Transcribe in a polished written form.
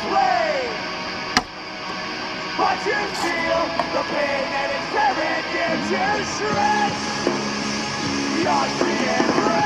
explain. But you feel the pain and it's tearing you to shreds. You're seeing red.